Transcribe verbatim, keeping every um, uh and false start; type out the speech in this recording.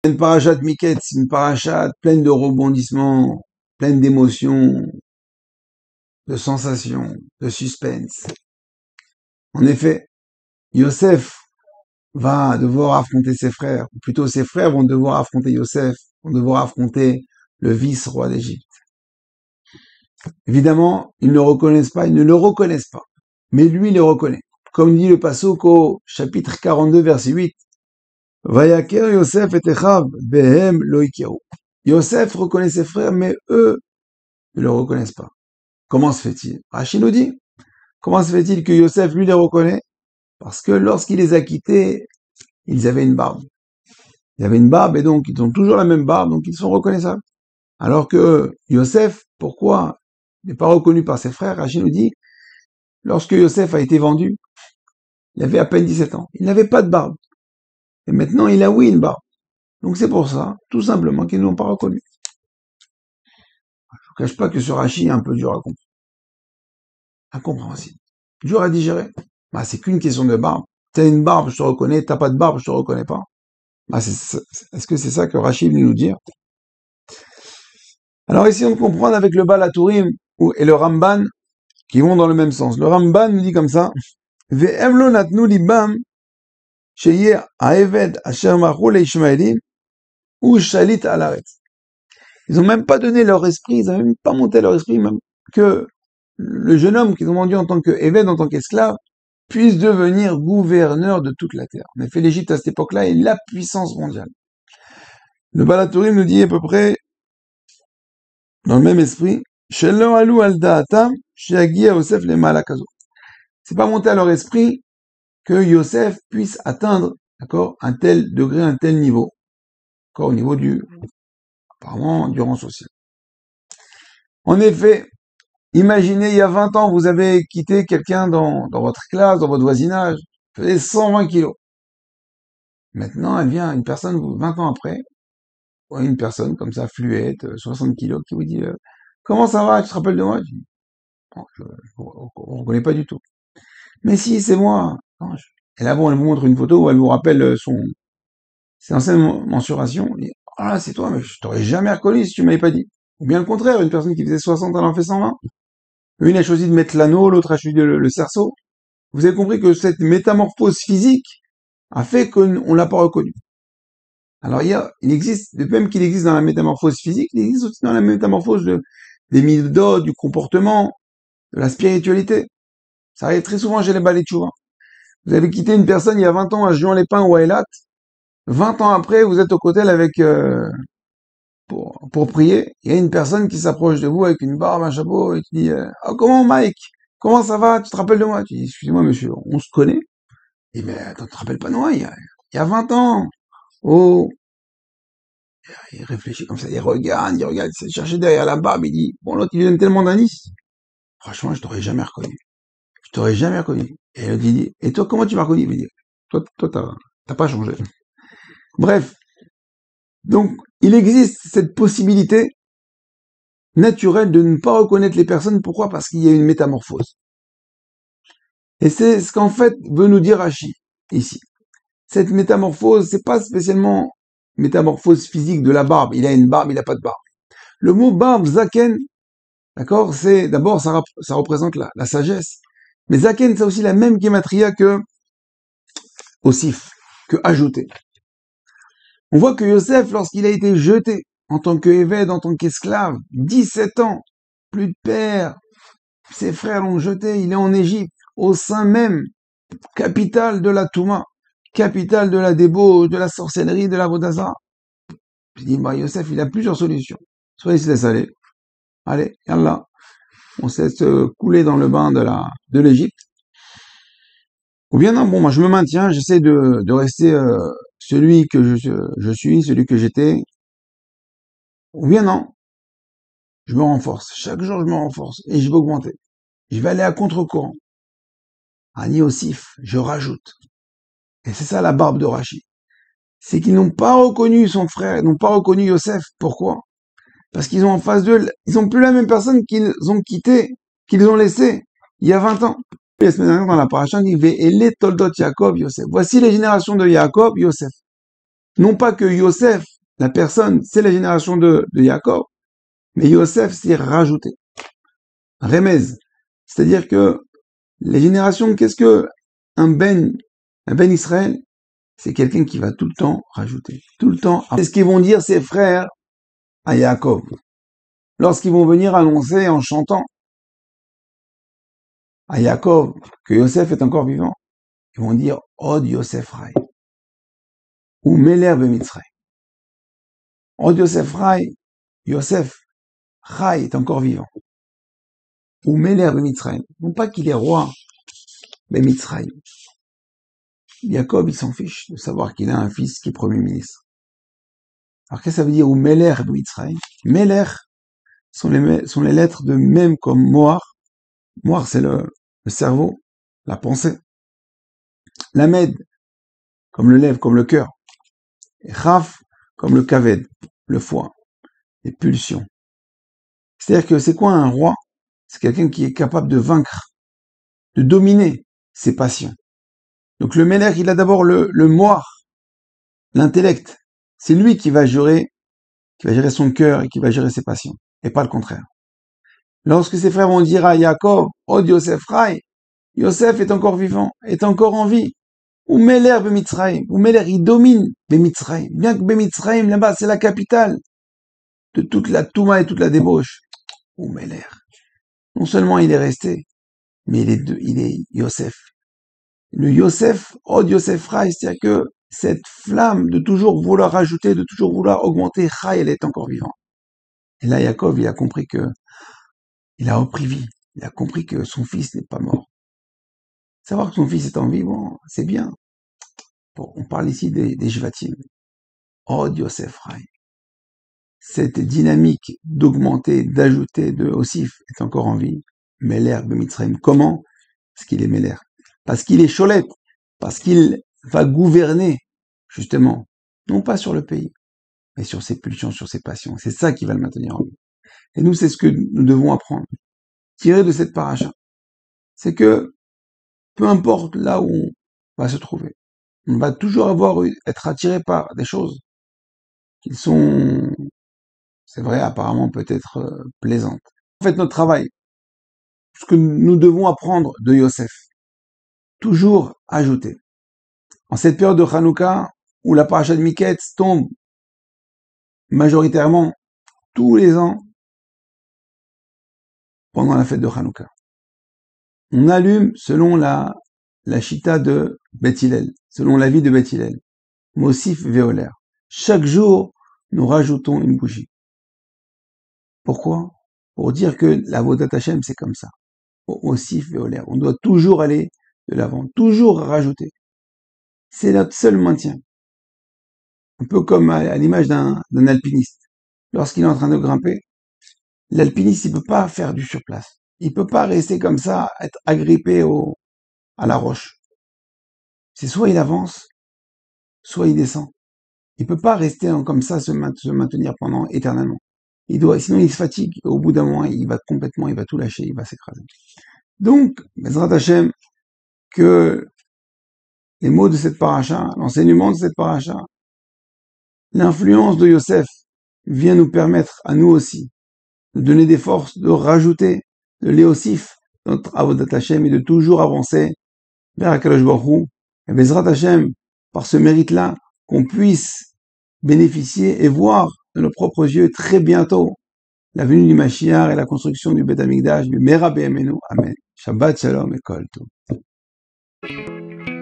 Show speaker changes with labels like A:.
A: Une parachate Miquette, c'est une parachate pleine de rebondissements, pleine d'émotions, de sensations, de suspense. En effet, Yosef va devoir affronter ses frères, ou plutôt ses frères vont devoir affronter Yosef, vont devoir affronter le vice-roi d'Égypte. Évidemment, ils ne le reconnaissent pas, ils ne le reconnaissent pas. Mais lui, il le reconnaît. Comme dit le Passouk au chapitre quarante-deux, verset huit. Vayaker Yosef et Echav, behem lo ikeru. Yosef reconnaît ses frères, mais eux ne le reconnaissent pas. Comment se fait-il? Rachid nous dit, comment se fait-il que Yosef, lui, les reconnaît? Parce que lorsqu'il les a quittés, ils avaient une barbe. Ils avaient une barbe et donc ils ont toujours la même barbe, donc ils sont reconnaissables. Alors que Yosef, pourquoi il n'est pas reconnu par ses frères? Rachid nous dit, lorsque Yosef a été vendu, il avait à peine dix-sept ans. Il n'avait pas de barbe. Et maintenant, il a oui une barbe. Donc c'est pour ça, tout simplement, qu'ils ne l'ont pas reconnu. Je ne cache pas que ce Rachid est un peu dur à comprendre. Incompréhensible. Dur à digérer. Bah, c'est qu'une question de barbe. T'as une barbe, je te reconnais. T'as pas de barbe, je te reconnais pas. Bah, c'est, est-ce que c'est ça que Rachid veut nous dire? Alors essayons de comprendre avec le Baal HaTurim et le Ramban qui vont dans le même sens. Le Ramban nous dit comme ça, Ve'em lo natnu libam sheyeh ha'eved asher machu leishmaelim ou shalit al haaretz. Ils ont même pas donné leur esprit, ils ont même pas monté leur esprit, même que le jeune homme qu'ils ont vendu en tant que Eved, en tant qu'esclave, puisse devenir gouverneur de toute la terre. En effet, l'Égypte à cette époque-là est la puissance mondiale. Le Baal HaTurim nous dit à peu près, dans le même esprit, Shelo alu al da'atam sheyagia Yosef lema'ala kazo. C'est pas monté à leur esprit que Yosef puisse atteindre, d'accord, un tel degré, un tel niveau, d'accord, au niveau du, apparemment, du rang social. En effet, imaginez, il y a vingt ans, vous avez quitté quelqu'un dans, dans votre classe, dans votre voisinage, il faisait cent vingt kilos. Maintenant, elle vient, une personne, vingt ans après, une personne comme ça, fluette, soixante kilos, qui vous dit euh, comment ça va, tu te rappelles de moi? Je dis, bon, je ne reconnais pas du tout. Mais si, c'est moi. Non, je... Et là, bon, elle vous montre une photo où elle vous rappelle son ses anciennes mensurations. Elle dit, oh là, c'est toi, mais je t'aurais jamais reconnu si tu m'avais pas dit. Ou bien le contraire, une personne qui faisait soixante, elle en fait cent vingt. Une a choisi de mettre l'anneau, l'autre a choisi le, le cerceau. Vous avez compris que cette métamorphose physique a fait qu'on l'a pas reconnu. Alors il, y a, il existe, de même qu'il existe dans la métamorphose physique, il existe aussi dans la métamorphose de, des midot, du comportement, de la spiritualité. Ça arrive très souvent chez les Baalei Teshuvah. Vous avez quitté une personne il y a vingt ans à Juan-les-Pins ou à Eilat. vingt ans après, vous êtes au cotel avec euh, pour, pour prier. Il y a une personne qui s'approche de vous avec une barbe, un chapeau, et qui dit euh, oh, comment Mike? Comment ça va? Tu te rappelles de moi? Tu dis excusez-moi monsieur, on se connaît? Et mais attends, tu te rappelles pas de moi? Il y a, il y a vingt ans. Oh, il réfléchit comme ça, il regarde, il regarde, il s'est cherché derrière la barbe, il dit, bon, l'autre, il lui donne tellement d'indices. Franchement, je t'aurais jamais reconnu. Je t'aurais jamais reconnu. Et l'autre, il dit, et toi, comment tu m'as reconnu? Il dit, toi, toi, t'as, t'as pas changé. Bref. Donc, il existe cette possibilité naturelle de ne pas reconnaître les personnes. Pourquoi? Parce qu'il y a une métamorphose. Et c'est ce qu'en fait veut nous dire Rashi, ici. Cette métamorphose, c'est pas spécialement métamorphose physique de la barbe. Il a une barbe, il a pas de barbe. Le mot barbe, zaken, d'accord, c'est, d'abord, ça, ça représente la, la sagesse. Mais zaken, c'est aussi la même gematria que osif, que ajouter. On voit que Yosef, lorsqu'il a été jeté en tant qu'évêque, en tant qu'esclave, dix-sept ans, plus de père, ses frères l'ont jeté, il est en Égypte, au sein même, capitale de la Touma, capitale de la débauche, de la sorcellerie, de la Vodazara. Je dis, bah, Yosef, il a plusieurs solutions. Soit il se laisse aller, allez, yallah, on se laisse couler dans le bain de la, de l'Égypte. Ou bien non, bon, moi je me maintiens, j'essaie de, de rester euh, celui que je, je suis, celui que j'étais. Ou bien non, je me renforce. Chaque jour, je me renforce et je vais augmenter. Je vais aller à contre-courant. Ani Osif, je rajoute. Et c'est ça la barbe de Rachi. C'est qu'ils n'ont pas reconnu son frère, ils n'ont pas reconnu Yosef. Pourquoi? Parce qu'ils ont en face d'eux, ils n'ont plus la même personne qu'ils ont quitté, qu'ils ont laissé il y a vingt ans. La semaine dernière, dans la paracha, il dit Ve'ele toldot Yaakov Yosef. Voici les générations de Yaakov, Yosef. Non pas que Yosef la personne, c'est la génération de, de Yaakov, mais Yosef, c'est rajouté. Remez. C'est-à-dire que les générations, qu'est-ce que un Ben, un Ben Israël? C'est quelqu'un qui va tout le temps rajouter, tout le temps. C'est ce qu'ils vont dire ses frères à Yaakov. Lorsqu'ils vont venir annoncer en chantant à Yaakov que Yosef est encore vivant, ils vont dire Od Yosef Rai ou Meler Bemitzray. Od Yosef Rai, Yosef Rai est encore vivant. Ou Meler Bemitzray. Non pas qu'il est roi Bemitzray. Jacob, il s'en fiche de savoir qu'il a un fils qui est premier ministre. Alors qu'est-ce que ça veut dire ou Meler Bemitzray? Meler sont les, sont les lettres de même comme Moar. Moar, c'est le, le cerveau, la pensée. Lamed, comme le lèvre, comme le cœur. Et Chaf, comme le kaved, le foie, les pulsions. C'est-à-dire que c'est quoi un roi? C'est quelqu'un qui est capable de vaincre, de dominer ses passions. Donc le Meler, il a d'abord le, le moire, l'intellect. C'est lui qui va gérer, qui va gérer son cœur et qui va gérer ses passions, et pas le contraire. Lorsque ses frères vont dire à Yaakov, oh Yosef Rai, Yosef est encore vivant, est encore en vie. Ou Meler Bemitzraïm, ou Meler, il domine Bemitzraïm. Bien que Bemitzraïm, là-bas, c'est la capitale de toute la Touma et toute la débauche. Ou Meler. Non seulement il est resté, mais il est, de, il est Yosef. Le Yosef, oh Yosef Rai, c'est-à-dire que cette flamme de toujours vouloir rajouter, de toujours vouloir augmenter, Rai, elle est encore vivante. Et là, Yaakov, il a compris que, il a repris vie. Il a compris que son fils n'est pas mort. Savoir que son fils est en vie, bon, c'est bien. Bon, on parle ici des, des Jvatim. Oh Yosef Rai. Cette dynamique d'augmenter, d'ajouter, de Osif est encore en vie. Meler Bemitzraïm. Comment? Parce qu'il est Meler. Parce qu'il est Cholette. Parce qu'il va gouverner, justement, non pas sur le pays, mais sur ses pulsions, sur ses passions. C'est ça qui va le maintenir en vie. Et nous, c'est ce que nous devons apprendre. Tirer de cette paracha. C'est que, peu importe là où on va se trouver, on va toujours avoir, être attiré par des choses qui sont, c'est vrai, apparemment peut-être euh, plaisantes. En fait, notre travail, ce que nous devons apprendre de Yosef, toujours ajouter. En cette période de Hanouka, où la paracha de Miketz tombe majoritairement tous les ans pendant la fête de Hanouka, on allume selon la, la chita de Beth Hillel, selon la vie de Beth Hillel, Mosif Veoler. Chaque jour, nous rajoutons une bougie. Pourquoi? Pour dire que la Vodat Hashem, c'est comme ça. Mosif Veoler. On doit toujours aller de l'avant, toujours rajouter. C'est notre seul maintien. Un peu comme à, à l'image d'un, d'un alpiniste. Lorsqu'il est en train de grimper, l'alpiniste, il peut pas faire du surplace. Il peut pas rester comme ça, être agrippé au, à la roche. C'est soit il avance, soit il descend. Il peut pas rester comme ça, se maintenir pendant éternellement. Il doit, sinon il se fatigue. Au bout d'un moment, il va complètement, il va tout lâcher, il va s'écraser. Donc, Bezrat Hashem, que les mots de cette paracha, l'enseignement de cette paracha, l'influence de Yosef vient nous permettre à nous aussi de donner des forces, de rajouter, de l'éosif notre Avodat Hashem et de toujours avancer vers Akadosh Baruch Hu. Et Bezrat Hashem, par ce mérite-là, qu'on puisse bénéficier et voir de nos propres yeux très bientôt la venue du Mashiach et la construction du Beth Amikdash, du Mera B'Yamenu. Amen. Shabbat Shalom et Kol Tov.